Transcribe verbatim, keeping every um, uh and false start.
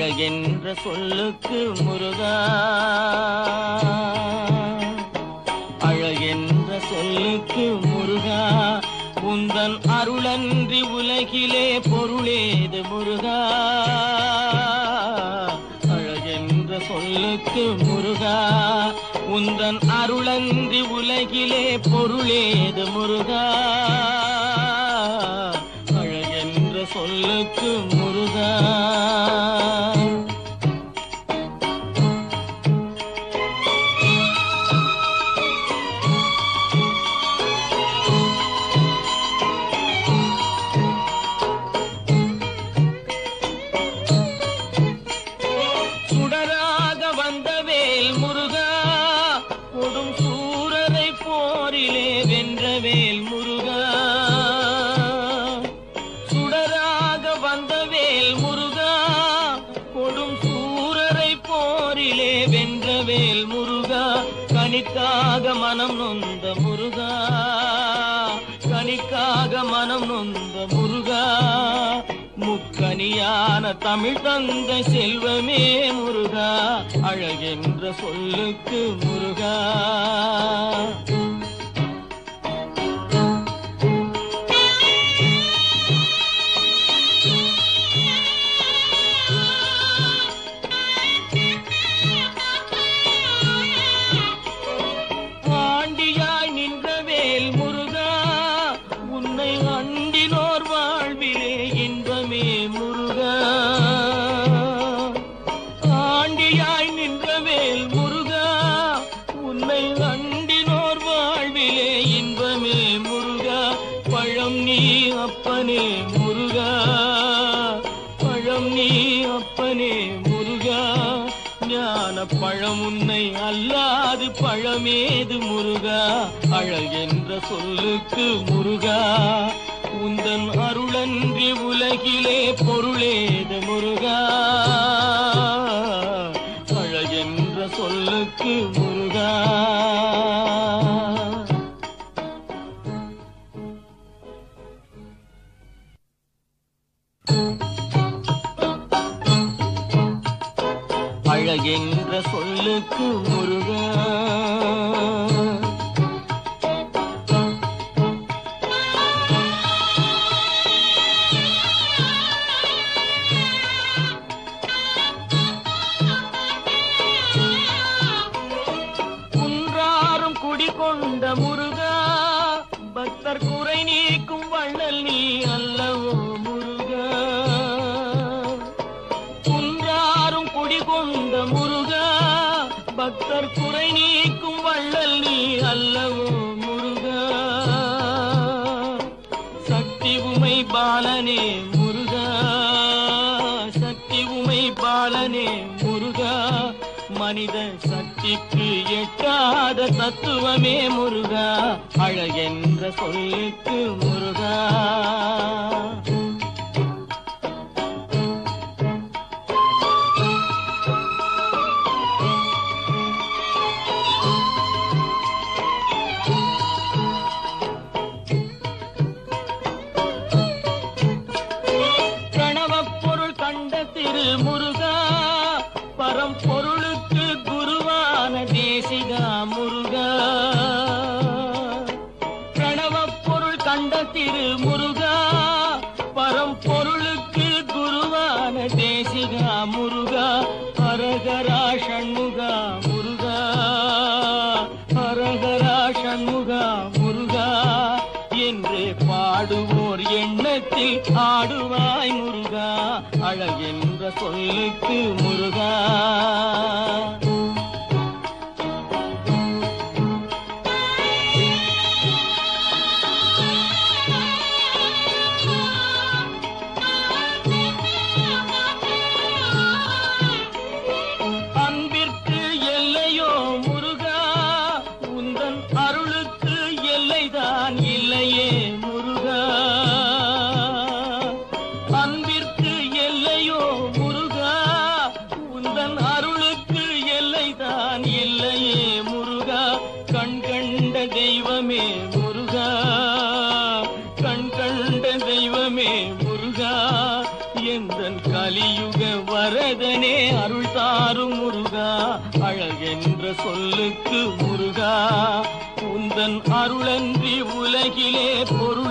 அழகென்ற சொல்லுக்கு முருகா, அழகென்ற சொல்லுக்கு முருகா, உந்தன் அருளன்றி உலகிலே பொருளேது முருகா. அழகென்ற சொல்லுக்கு முருகா, உந்தன் அருளன்றி உலகிலே பொருளேது முருகா. அழகென்ற சொல்லுக்கு முருகா. கனிக்காக மனம் நொந்த முருகா, கனிக்காக மனம் நொந்த முருகா, முக்கனியான தமிழ் தந்த செல்வமே முருகா. அழகென்ற சொல்லுக்கு முருகா. அப்பனே முருகா, பழம் நீ அப்பனே முருகா, ஞான பழம் உன்னை அல்லாது பழமேது முருகா. அழகென்ற சொல்லுக்கு முருகா, உந்தன் அருளன்றி உலகிலே பொருளேது முருகா. அழகென்ற சொல்லுக்கு முருகா. அழகென்ற சொல்லுக்கு முருகா. குன்றாரும் குடிகொண்ட முருகா, பக்தர் குறை நீக்கும் வள்ளல் நீ அல்லவோ முருகா. குன்றாரும் குடிகொண்ட முருகா, பக்தர் குறை நீக்கும் வள்ளல் நீ அல்லவோ முருகா. சக்தி உமை பாலனே முருகா, சக்தி உமை பாலனே முருகா, மனித சக்திக்கு எட்டாத தத்துவமே முருகா. அழகென்ற சொல்லுக்கு முருகா. முருகா, பரம்பொருளுக்கு குருவான தேசிகா முருகா. பிரணவப் பொருள் கண்ட திரு முருகா, பரம்பொருளுக்கு குருவான தேசிகா முருகா. ஹரஹரா ஷண்முகா முருகா, ஹரஹரா ஷண்முகா முருகா என்று பாடுவோர் எண்ணத்தில் ஆடுவாய் முருகா. அழகென்ற சொல்லுக்கு முருகா. அன்பிற்கு எல்லையோ முருகா, உந்தன் அருளுக்கு எல்லைதான் இல்லையே முருகா. அன்பிற்கு எல்லையோ முருகா, உந்தன் அருளுக்கு எல்லைதான் இல்லையே முருகா. கண் கண்ட தெய்வமே முருகா, கண் கண்ட தெய்வமே முருகா, எந்தன் கலியுக வரதனே அருள் தாரும் முருகா அழகென்ற சொல்லுக்கு முருகா உந்தன் அருளன்றி உலகிலே பொருள்